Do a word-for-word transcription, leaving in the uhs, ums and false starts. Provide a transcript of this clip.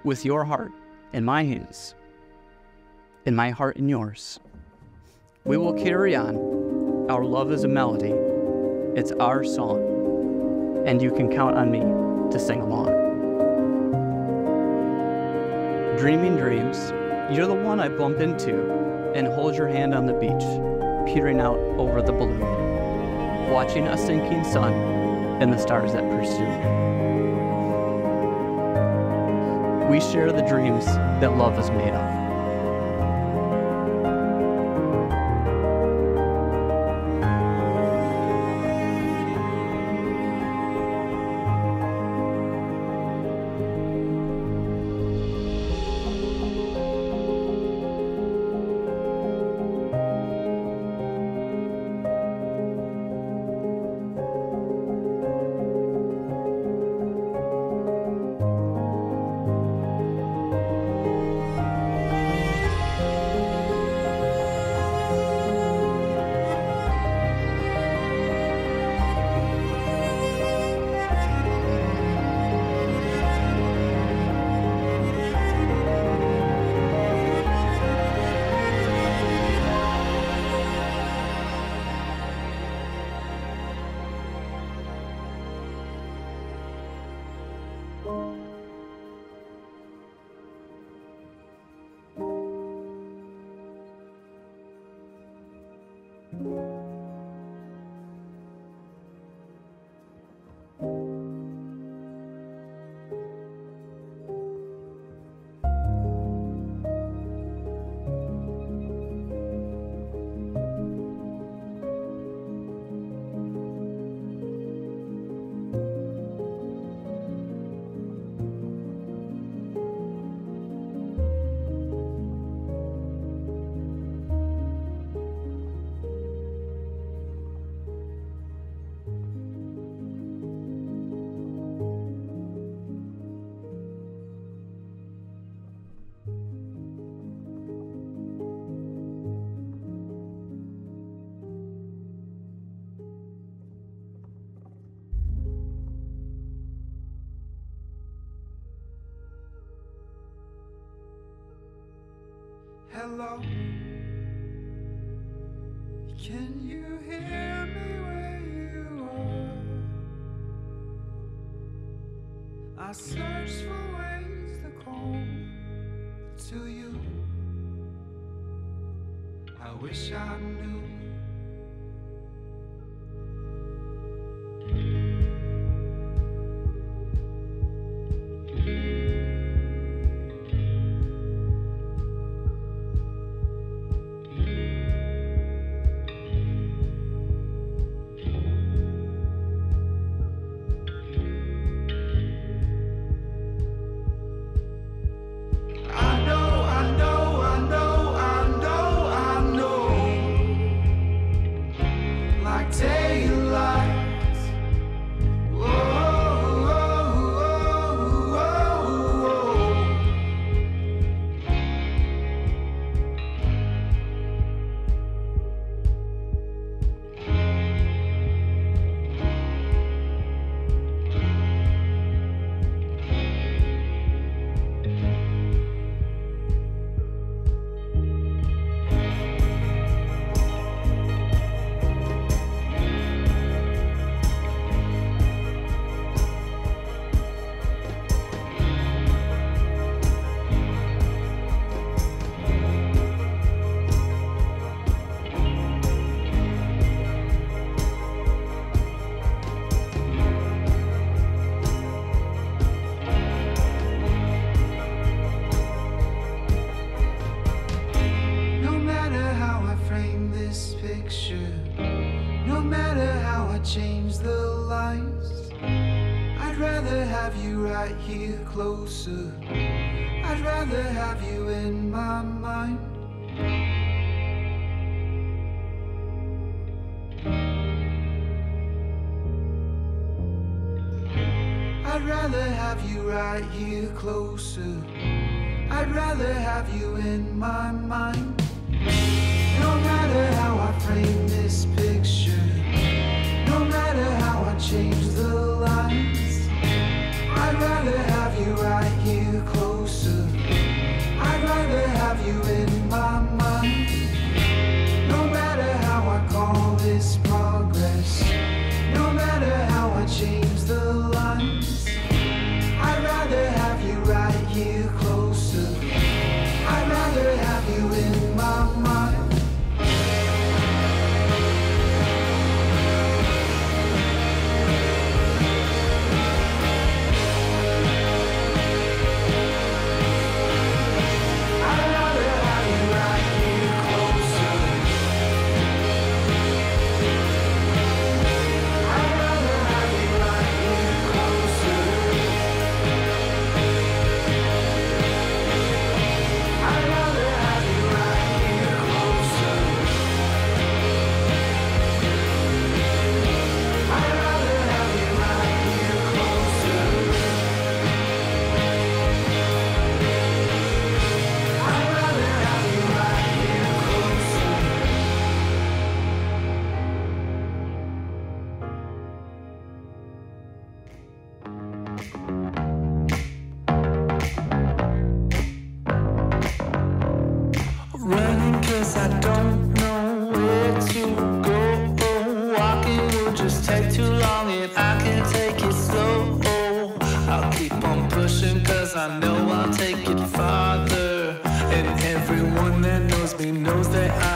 with your heart in my hands, and my heart in yours, we will carry on. Our love is a melody. It's our song, and you can count on me to sing along. Dreaming dreams, you're the one I bump into and hold your hand on the beach, peering out over the balloon, watching a sinking sun and the stars that pursue. We share the dreams that love is made of. Hello, can you hear me where you are? I search for ways to come to you. I wish I knew. Change the lights. I'd rather have you right here closer. I'd rather have you in my mind. I'd rather have you right here closer. I'd rather have you in my mind. No matter how I frame this picture, no matter how I change the lines, I'd rather have you right here close. you in my mind. No matter how I call this progress, no matter how I change the lines, I'd rather have you right here closer. I'd rather have you in my mind. Running 'cause I don't know where to go. Walking will just take too long and I can take it slow. I'll keep on pushing 'cause I know I'll take it farther. And everyone that knows me knows that I